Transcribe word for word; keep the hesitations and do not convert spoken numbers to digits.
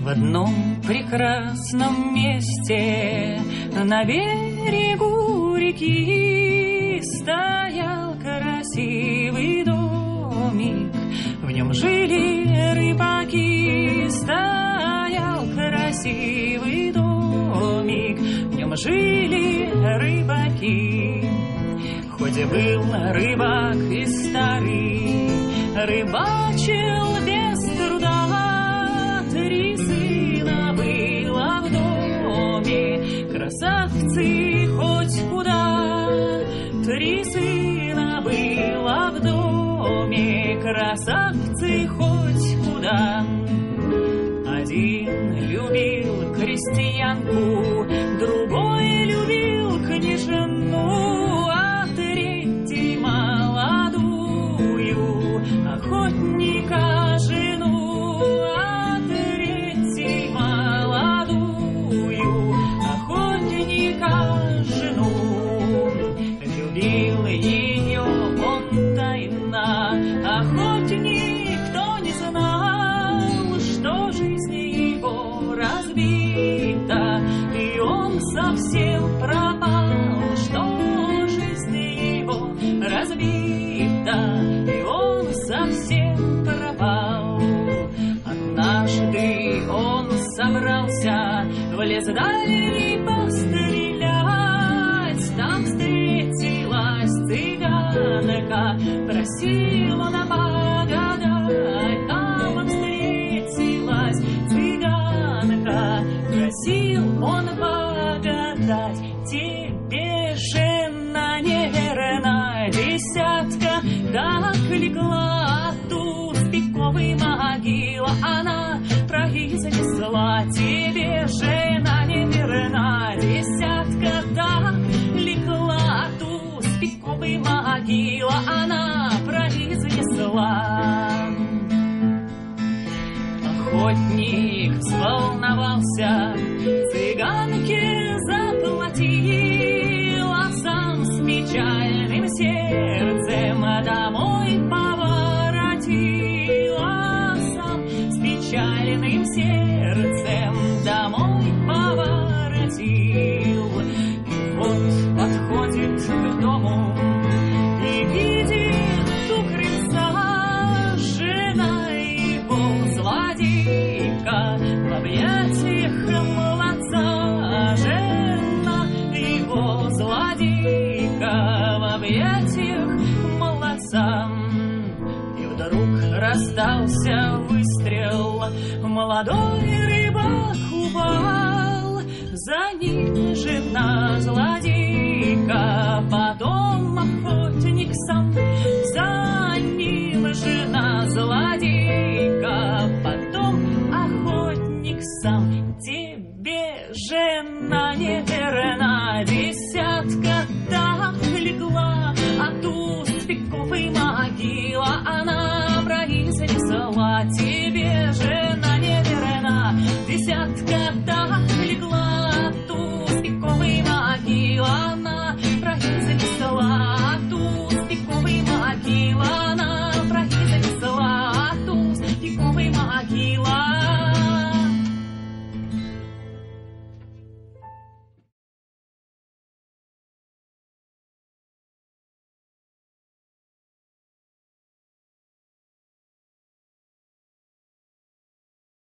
В одном прекрасном месте на берегу реки стоял красивый домик. В нем жили рыбаки. Стоял красивый домик. В нем жили рыбаки. Хоть и был рыбак и старый, рыбачил без труда. Три сына было в доме, красавцы хоть куда. Три сына было в доме, красавцы хоть куда. Один любил крестьянку, другой любил княжну, а третий молодую охотника жену, а третий молодую охотника жену. Любил ее он тайно, охотник никто не знал, что жизнь его разбита, и он совсем пропал, что жизнь его разбита, и он совсем пропал. Однажды он собрался в лес дальний пострелять, там встретилась цыганка, просила она погадать, там встретилась цыганка, просил он погадать. Тебе, жена, неверна десятка, так легла ту спиковой могила, она произнесла. Тебе, жена, неверна десятка, так легла ту спиковой могила, она произнесла. Охотник взволновался, цыганке заплатил, а сам с печальным сердцем домой поворотил, а сам с печальным сердцем домой поворотил. И вот подходит к дому и видит у крыльца жена его злодейка в объятиях молодца, жена его злодейка в объятиях молодца. И вдруг раздался выстрел, молодой рыбак упал, за ним жена злодейка, потом охотник сам, за ним жена злодейка, потом охотник сам. Тебе, жена, неверна десятка, так легла, а ту спиковой могила, она произнесла. Тебе, жена